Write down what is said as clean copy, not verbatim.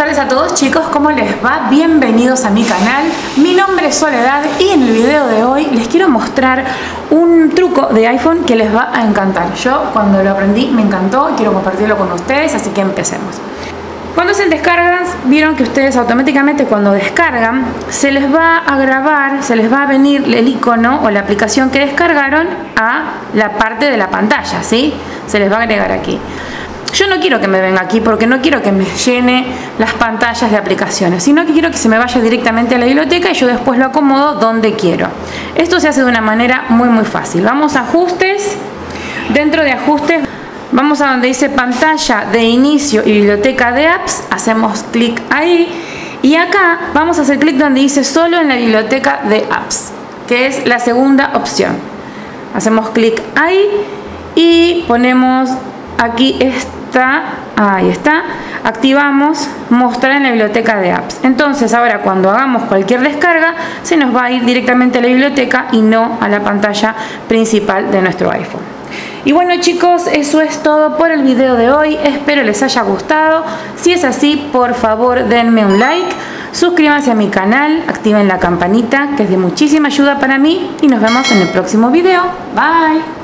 tardes a todos, chicos, ¿cómo les va? Bienvenidos a mi canal. Mi nombre es Soledad y en el video de hoy les quiero mostrar un truco de iPhone que les va a encantar. Yo cuando lo aprendí me encantó y quiero compartirlo con ustedes, así que empecemos. Cuando hacen descargas, vieron que ustedes automáticamente cuando descargan se les va a grabar, se les va a venir el icono o la aplicación que descargaron a la parte de la pantalla, ¿sí? Se les va a agregar aquí. Yo no quiero que me venga aquí porque no quiero que me llene las pantallas de aplicaciones, sino que quiero que se me vaya directamente a la biblioteca y yo después lo acomodo donde quiero. Esto se hace de una manera muy fácil. Vamos a ajustes, dentro de ajustes vamos a donde dice pantalla de inicio y biblioteca de apps, hacemos clic ahí y acá vamos a hacer clic donde dice solo en la biblioteca de apps, que es la segunda opción. Hacemos clic ahí y ponemos aquí ahí está, activamos mostrar en la biblioteca de apps. Entonces ahora cuando hagamos cualquier descarga se nos va a ir directamente a la biblioteca y no a la pantalla principal de nuestro iPhone. Y bueno, chicos, eso es todo por el video de hoy, espero les haya gustado. Si es así, por favor denme un like, suscríbanse a mi canal, activen la campanita que es de muchísima ayuda para mí y nos vemos en el próximo video. Bye.